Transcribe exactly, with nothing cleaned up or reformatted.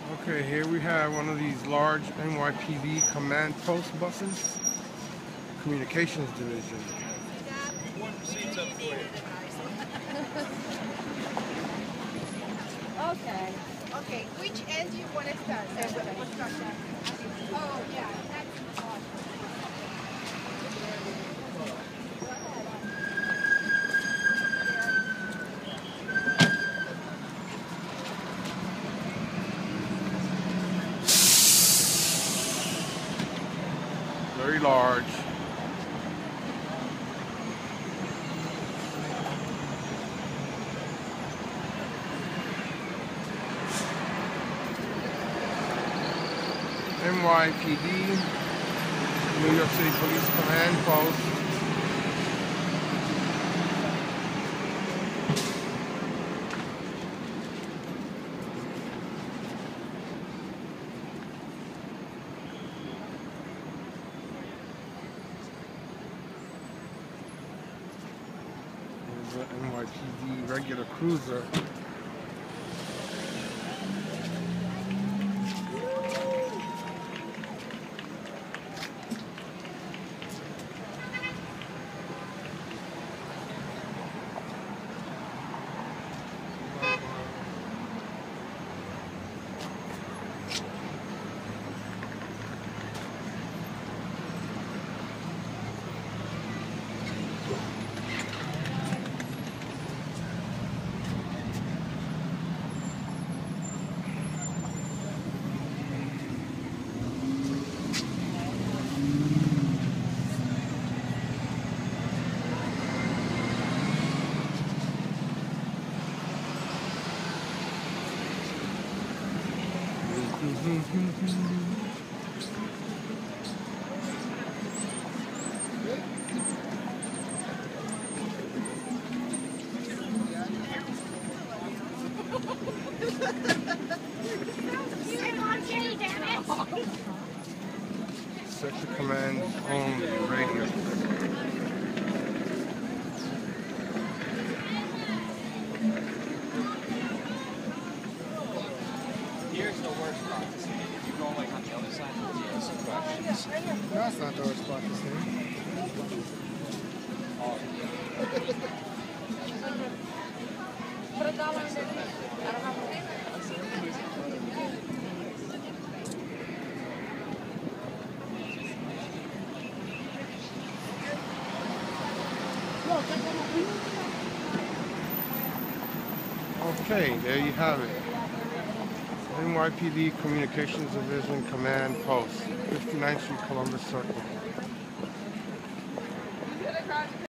Okay, here we have one of these large N Y P D command post buses, communications division. Okay. Okay, which end do you want to start? Oh, yeah. That's awesome. Very large. N Y P D, New York City Police Command Post. There's an N Y P D regular cruiser. Sector command only radio. Here's the worst spot to see. If you go like on the other side of the field, some questions. No, that's not the worst spot to see. Okay, there you have it. N Y P D Communications Division Command Post, fifty-ninth Street, Columbus Circle.